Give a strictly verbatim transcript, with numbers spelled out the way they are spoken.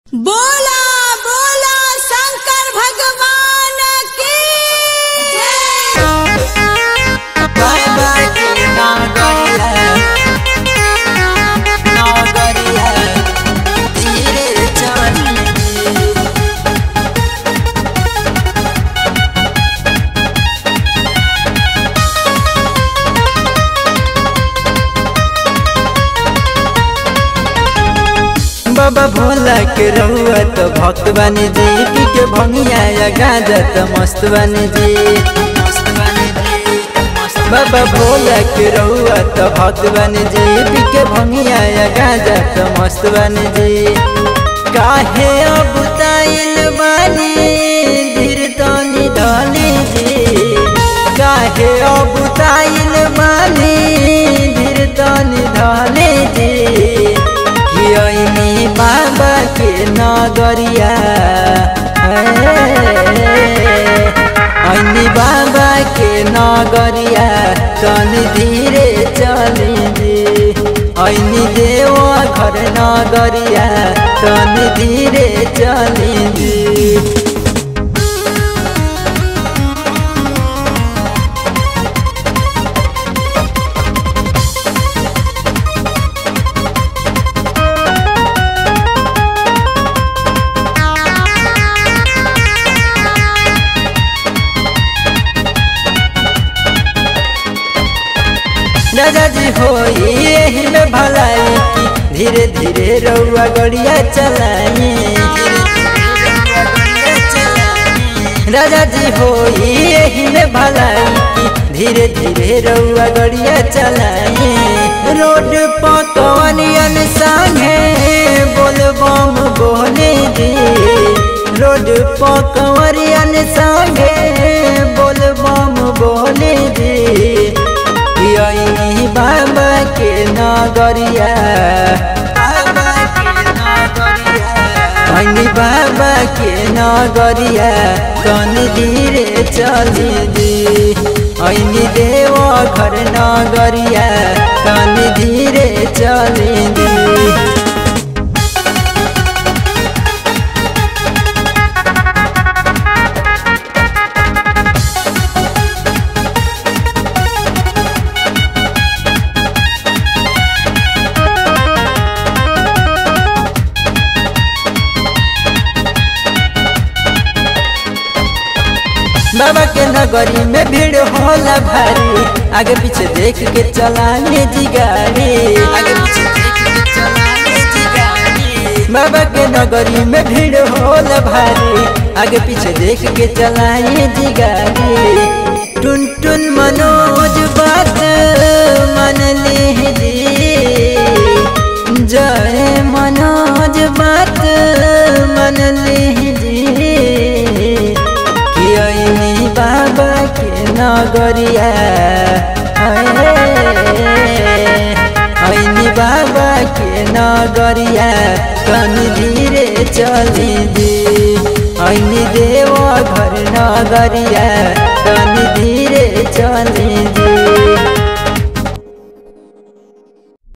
बोला बोला शंकर भगवान की बाबा की नगरिया नगरिया धीरे चली बाबा भोला के रहुआ तो भक्त बनी जी पी के भंगिया या गाजा तो मस्त बनी जी बाबा भोला के रहुआ तो भक्त बनी जी पी के भंगिया या गाजा तो मस्त बनी जी काहे अब ताइल बानी धीर तनी ढली जी काहे अब ताइल बानी धीर तनी ढली जी यही बाबा के नगरिया ऐनी बाबा के नगरिया तन धीरे चली जी ऐनी देव घर नगरिया तन धीरे चली जी राजा जी हो यही में भलाई की धीरे धीरे रउआ गड़िया चलाई राजा जी हो यही में भलाई की धीरे धीरे रउआ गड़िया चलाई रोड पकवनियन संगे बोल बम बोले दी रोड पकवरियन संगे बोल बम बोले दी यही बाबा के नगरिया ऐनी बाबा के नगरिया कन धीरे चली दी ऐनी देव घर नगरिया कन धीरे चली दी बाबा के नगरी में भीड़ होला भारी आगे पीछे देख के चलाने जी गाड़ी आगे पीछे देख के चलाने जी गाड़ी बाबा के नगरी में भीड़ होला भारी आगे पीछे देख के चलाने जी गाड़ी टुन टुन मनोज बात मन ले जी जय मनोज बात मन ले जी बाबा के नगरिया ऐनी बाबा के नगरिया कन धीरे चली दी ऐनी देव घर नगरिया कन धीरे चली दी।